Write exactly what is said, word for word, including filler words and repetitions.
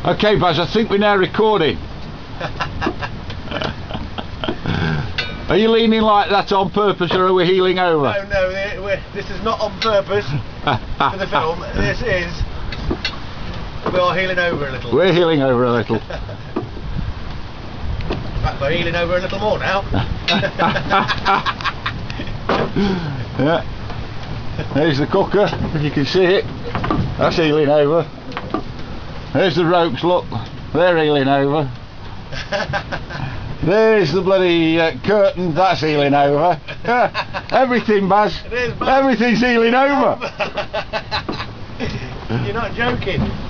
Okay, Baz, I think we're now recording. Are you leaning like that on purpose, or are we heeling over? No, no, we're, this is not on purpose for the film. This is... we are heeling over a little. We're heeling over a little. In fact, we're heeling over a little more now. Yeah. There's the cooker, if you can see it. That's heeling over. There's the ropes, look. They're heeling over. There's the bloody uh, curtain, that's heeling over. Everything, Baz. It is, Baz. Everything's heeling over. You're not joking.